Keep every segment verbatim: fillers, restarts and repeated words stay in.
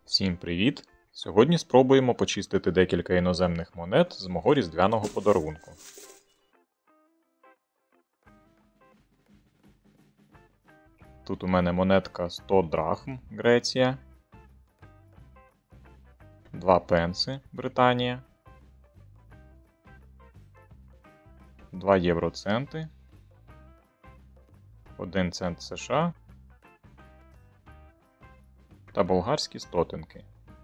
Всім привіт! Сьогодні спробуємо почистити декілька іноземних монет з мого різдвяного подарунку. Тут у мене монетка сто драхм Греція, два пенси Британія, два євроценти, один цент США та болгарські стотинки.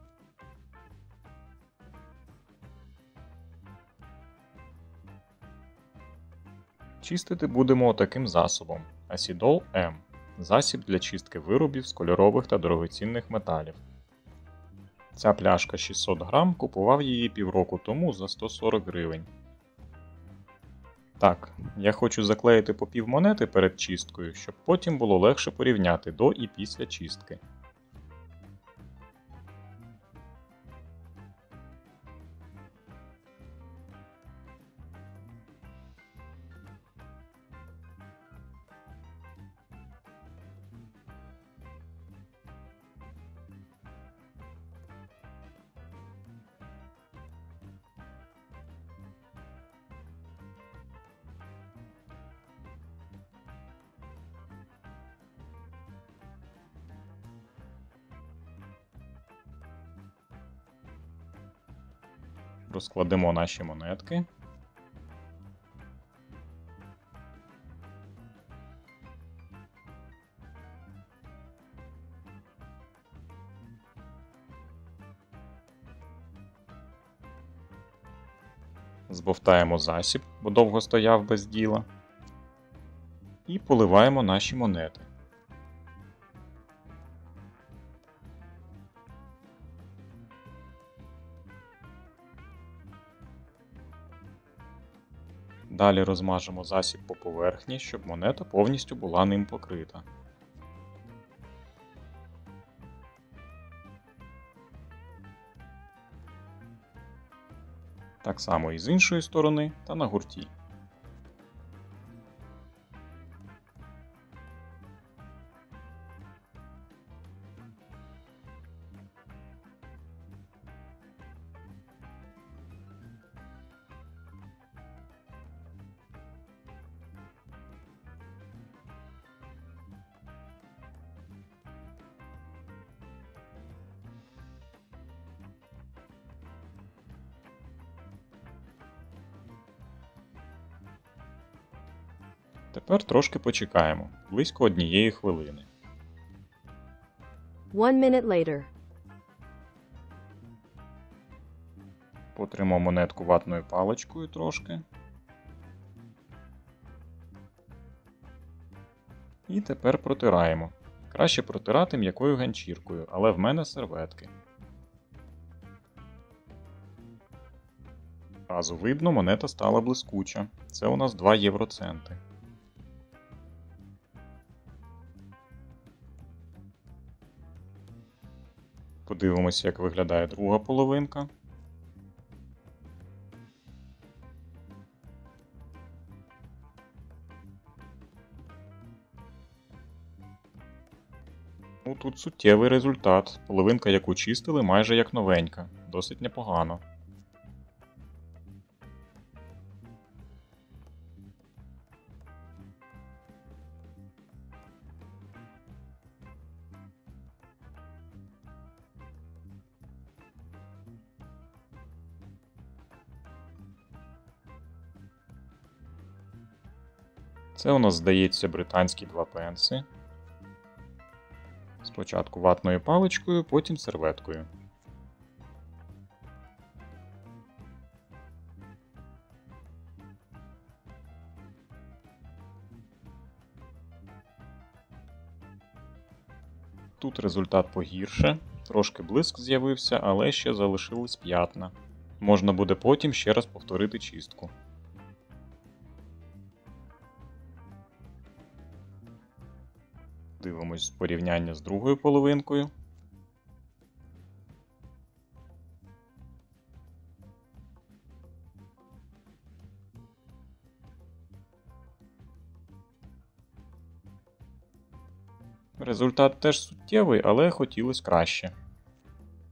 Чистити будемо таким засобом Acidol М. Засіб для чистки виробів з кольорових та дорогоцінних металів. Ця пляшка шістсот грам, купував її півроку тому за сто сорок гривень. Так, я хочу заклеїти по пів монети перед чисткою, щоб потім було легше порівняти до і після чистки. Розкладемо наші монетки. Збовтаємо засіб, бо довго стояв без діла. І поливаємо наші монети. Далі розмажемо засіб по поверхні, щоб монета повністю була ним покрита. Так само і з іншої сторони та на гурті. Тепер трошки почекаємо, близько однієї хвилини. One minute later. Потримо монетку ватною паличкою трошки. І тепер протираємо. Краще протирати м'якою ганчіркою, але в мене серветки. Зразу видно, монета стала блискуча. Це у нас два євроценти. Подивимося, як виглядає друга половинка. Ну, тут суттєвий результат. Половинка, яку чистили, майже як новенька. Досить непогано. Це у нас, здається, британські два пенси. Спочатку ватною паличкою, потім серветкою. Тут результат погірше, трошки блиск з'явився, але ще залишились п'ятна. Можна буде потім ще раз повторити чистку. Дивимось порівняння з другою половинкою. Результат теж суттєвий, але хотілося краще.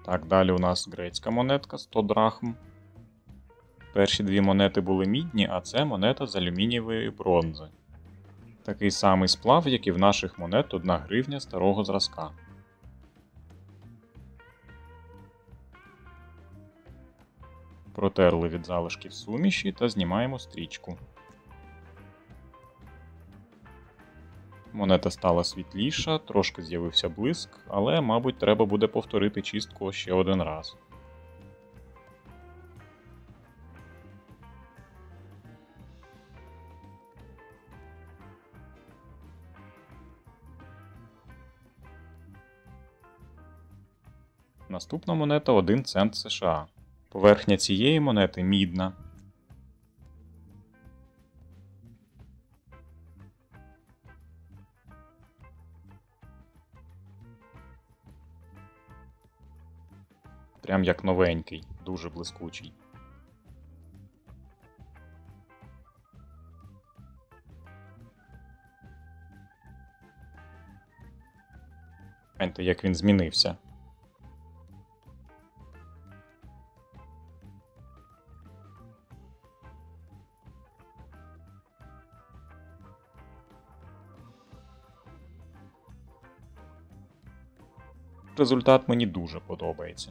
Так, далі у нас грецька монетка сто драхм. Перші дві монети були мідні, а це монета з алюмінієвої бронзи. Такий самий сплав, як і в наших монет одна гривня старого зразка. Протерли від залишків суміші та знімаємо стрічку. Монета стала світліша, трошки з'явився блиск, але, мабуть, треба буде повторити чистку ще один раз. Наступна монета один цент США. Поверхня цієї монети мідна. Прям як новенький, дуже блискучий. Гляньте, як він змінився. Результат мені дуже подобається.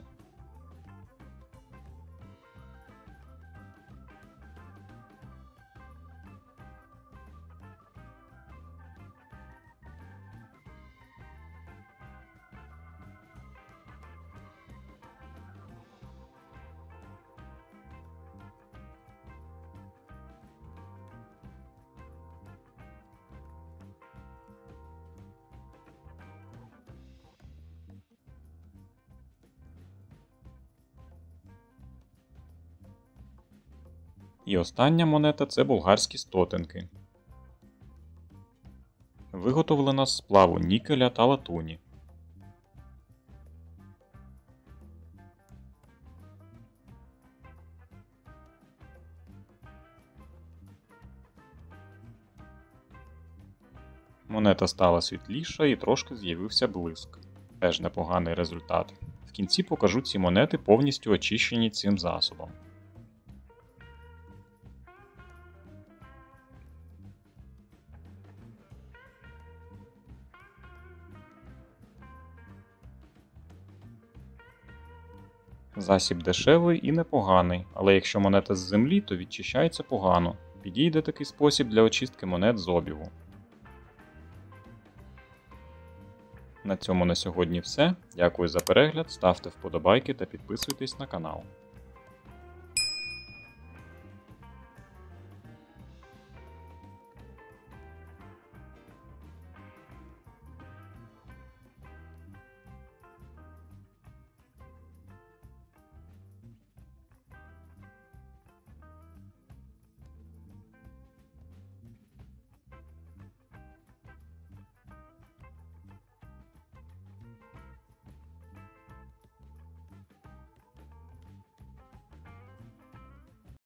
І остання монета – це болгарські стотинки. Виготовлена з сплаву нікеля та латуні. Монета стала світліша і трошки з'явився блиск. Теж непоганий результат. В кінці покажу ці монети повністю очищені цим засобом. Засіб дешевий і непоганий, але якщо монета з землі, то відчищається погано. Підійде такий спосіб для очистки монет з обігу. На цьому на сьогодні все. Дякую за перегляд, ставте вподобайки та підписуйтесь на канал.